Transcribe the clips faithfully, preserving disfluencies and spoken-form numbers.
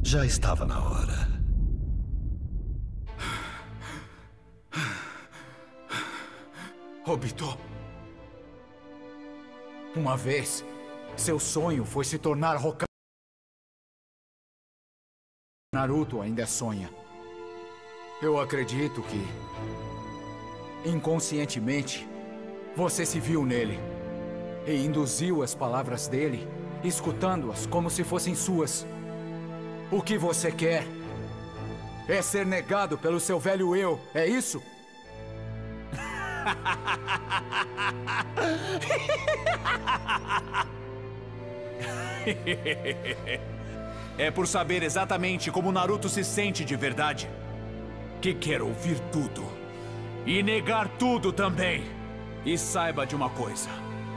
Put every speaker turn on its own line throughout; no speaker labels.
Já estava na hora.
Obito. Uma vez, seu sonho foi se tornar Hokage. Naruto ainda sonha. Eu acredito que, inconscientemente, você se viu nele e induziu as palavras dele, escutando-as como se fossem suas. O que você quer é ser negado pelo seu velho eu, é isso?
É por saber exatamente como Naruto se sente de verdade que quer ouvir tudo e negar tudo também. E saiba de uma coisa: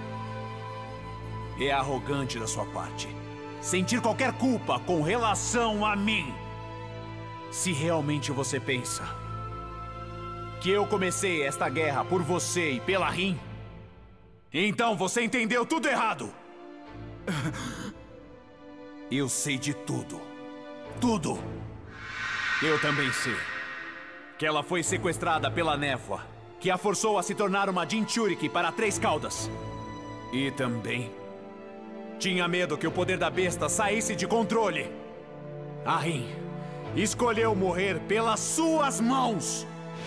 é arrogante da sua parte sentir qualquer culpa com relação a mim. Se realmente você pensa que eu comecei esta guerra por você e pela Rin, então você entendeu tudo errado. Eu sei de tudo. Tudo. Eu também sei que ela foi sequestrada pela névoa, que a forçou a se tornar uma Jinchuriki para três caudas. E também tinha medo que o poder da besta saísse de controle. A Rin escolheu morrer pelas suas mãos.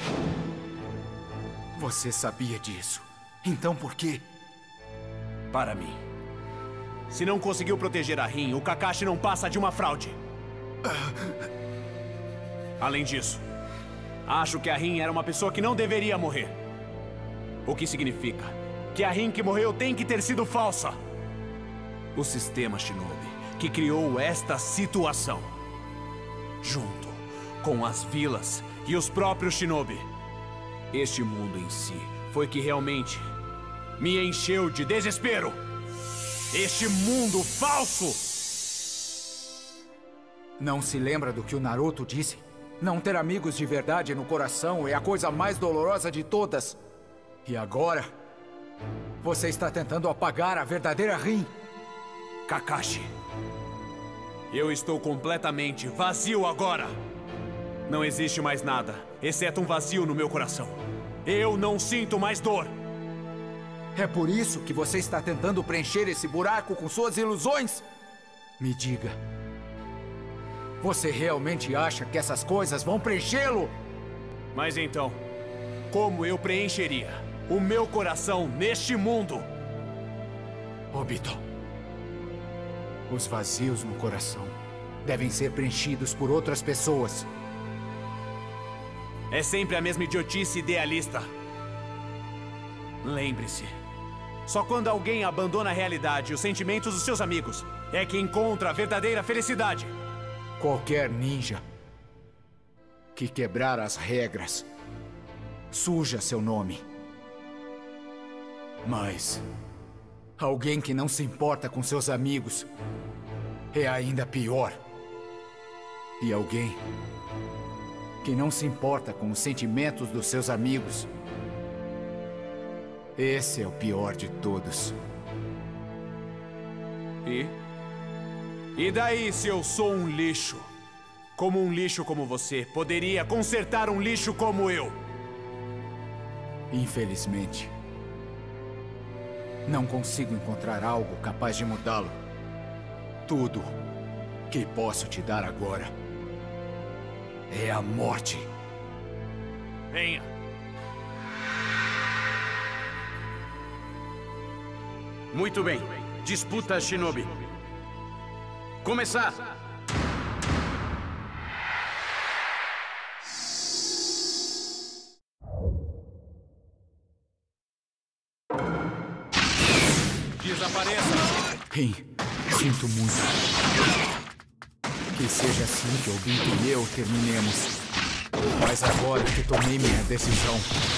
Você sabia disso. Então por quê?
Para mim, se não conseguiu proteger a Rin, o Kakashi não passa de uma fraude. Além disso, acho que a Rin era uma pessoa que não deveria morrer. O que significa que a Rin que morreu tem que ter sido falsa. O sistema Shinobi que criou esta situação, junto com as vilas e os próprios Shinobi. Este mundo em si foi que realmente me encheu de desespero. Este mundo falso!
Não se lembra do que o Naruto disse? Não ter amigos de verdade no coração é a coisa mais dolorosa de todas. E agora, você está tentando apagar a verdadeira Rin.
Kakashi, eu estou completamente vazio agora. Não existe mais nada, exceto um vazio no meu coração. Eu não sinto mais dor.
É por isso que você está tentando preencher esse buraco com suas ilusões? Me diga. Você realmente acha que essas coisas vão preenchê-lo?
Mas então, como eu preencheria o meu coração neste mundo?
Obito, os vazios no coração devem ser preenchidos por outras pessoas.
É sempre a mesma idiotice idealista. Lembre-se, só quando alguém abandona a realidade e os sentimentos dos seus amigos é que encontra a verdadeira felicidade.
Qualquer ninja que quebrar as regras suja seu nome. Mas alguém que não se importa com seus amigos é ainda pior. E alguém que não se importa com os sentimentos dos seus amigos, esse é o pior de todos.
E? E daí se eu sou um lixo? Como um lixo como você poderia consertar um lixo como eu?
Infelizmente, não consigo encontrar algo capaz de mudá-lo. Tudo que posso te dar agora é a morte.
Venha.
Muito bem. Disputa Shinobi. Começar!
Desapareça!
Rin, sinto muito. Que seja assim que Obito e eu terminemos. Mas agora que tomei minha decisão,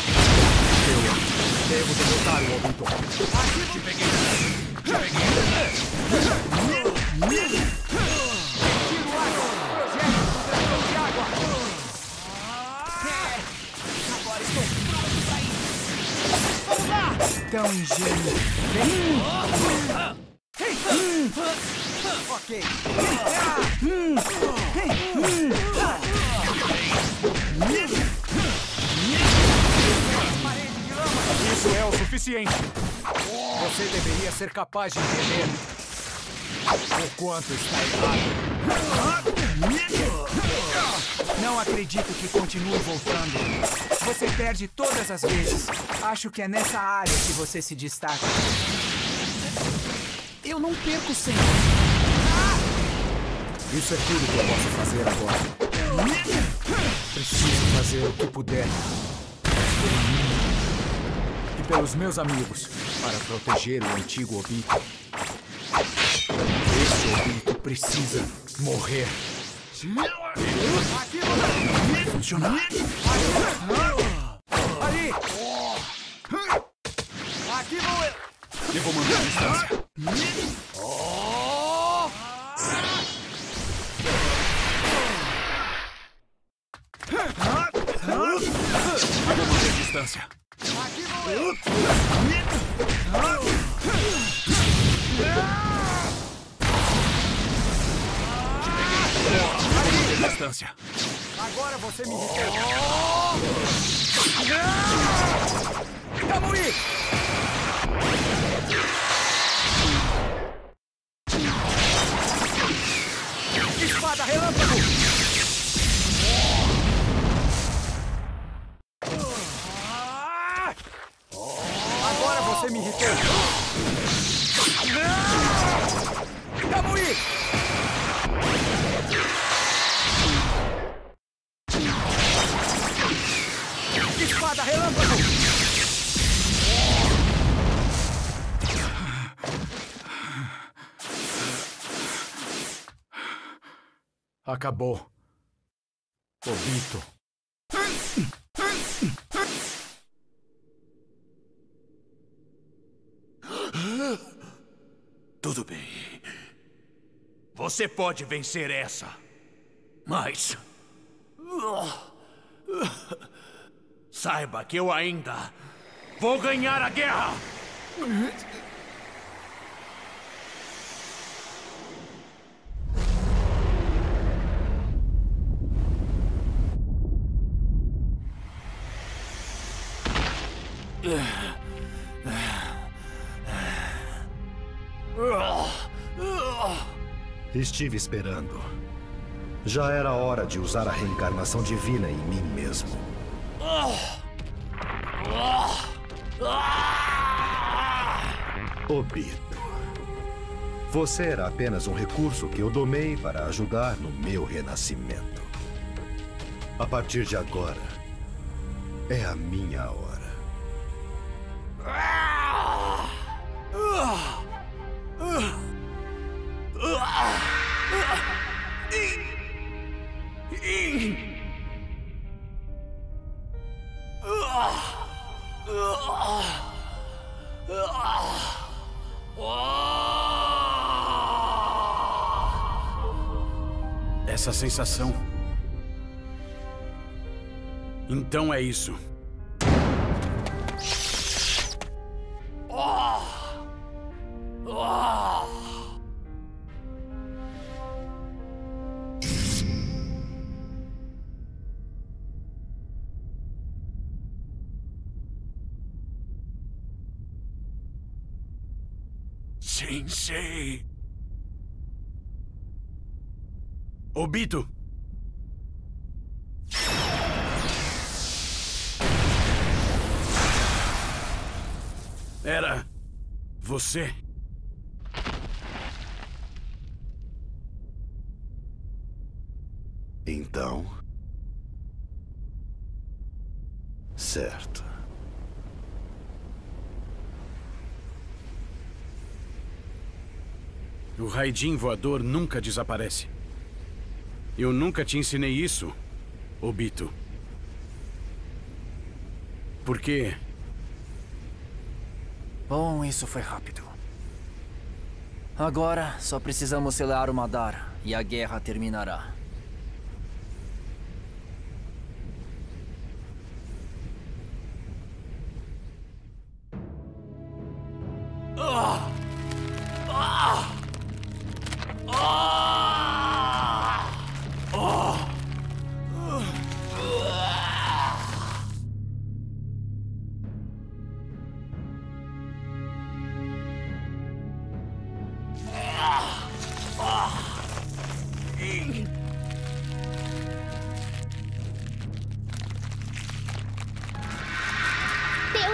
eu devo derrotar o Obito.
Te peguei! Te peguei!
Tão ingênuo. Vem.
Ok.
Isso é o suficiente. Você deveria ser capaz de entender o quanto está errado.
Não acredito que continue voltando. Você perde todas as vezes. Acho que é nessa área que você se destaca. Eu não perco sempre.
Isso é tudo que eu posso fazer agora. Preciso fazer o que puder. Por mim e pelos meus amigos, para proteger o antigo Obito. Esse Obito precisa morrer.
Vai funcionar.
Ali! Aqui vou eu!
Eu vou manter a distância. Eu vou manter a distância.
Aqui vou eu!
Distância.
Agora você me irritou. Kamui! Espada relâmpago! Agora você me irritou. Kamui! Espada relâmpago! Acabou. Obito.
Tudo bem. Você pode vencer essa. Mas... saiba que eu ainda vou ganhar a guerra!
Estive esperando. Já era hora de usar a reencarnação divina em mim mesmo. Obito. Você era apenas um recurso que eu domei para ajudar no meu renascimento. A partir de agora, é a minha hora.
Essa sensação... Então é isso.
Sensei.
Obito! Era... você?
Então... certo.
O Raijin voador nunca desaparece. Eu nunca te ensinei isso, Obito. Por quê?
Bom, isso foi rápido. Agora, só precisamos selar o Madara e a guerra terminará.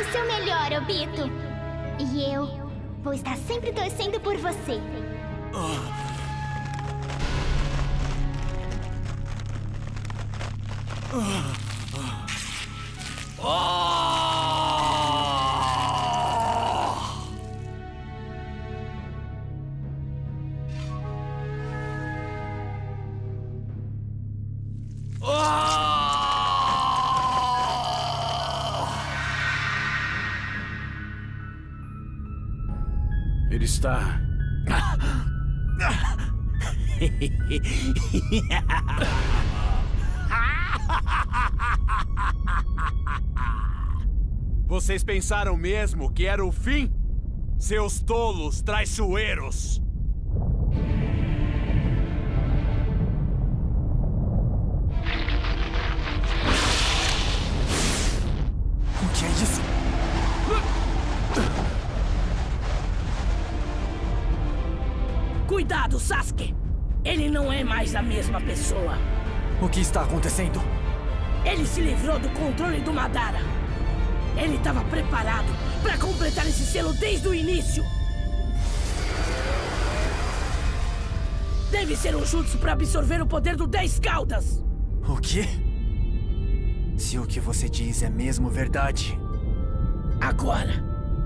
o seu melhor, Obito. E eu vou estar sempre torcendo por você.
Ele está...
Vocês pensaram mesmo que era o fim? Seus tolos traiçoeiros!
O que é isso?
Cuidado, Sasuke! Ele não é mais a mesma pessoa.
O que está acontecendo?
Ele se livrou do controle do Madara. Ele estava preparado para completar esse selo desde o início. Deve ser um jutsu para absorver o poder do Dez Caudas.
O quê? Se o que você diz é mesmo verdade...
Agora...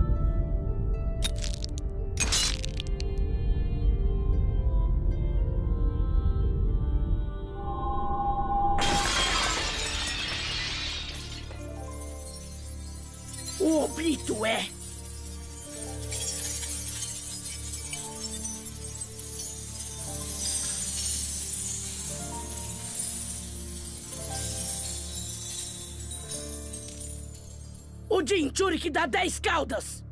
O Obito é... o Jinchuriki dá Dez Caudas!